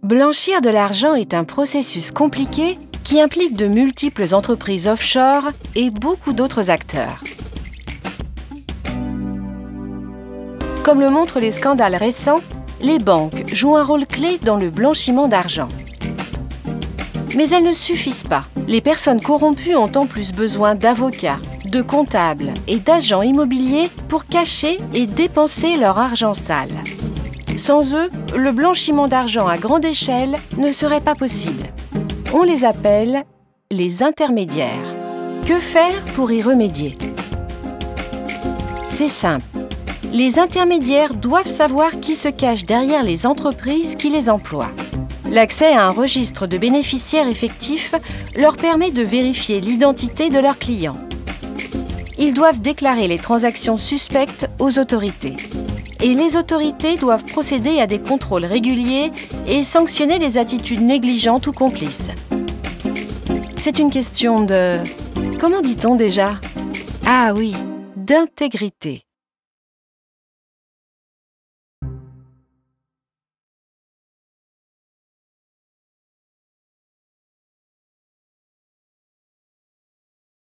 Blanchir de l'argent est un processus compliqué qui implique de multiples entreprises offshore et beaucoup d'autres acteurs. Comme le montrent les scandales récents, les banques jouent un rôle clé dans le blanchiment d'argent. Mais elles ne suffisent pas. Les personnes corrompues ont en plus besoin d'avocats, de comptables et d'agents immobiliers pour cacher et dépenser leur argent sale. Sans eux, le blanchiment d'argent à grande échelle ne serait pas possible. On les appelle les intermédiaires. Que faire pour y remédier? C'est simple. Les intermédiaires doivent savoir qui se cache derrière les entreprises qui les emploient. L'accès à un registre de bénéficiaires effectifs leur permet de vérifier l'identité de leurs clients. Ils doivent déclarer les transactions suspectes aux autorités. Et les autorités doivent procéder à des contrôles réguliers et sanctionner les attitudes négligentes ou complices. C'est une question de... Comment dit-on déjà? Ah oui, d'intégrité.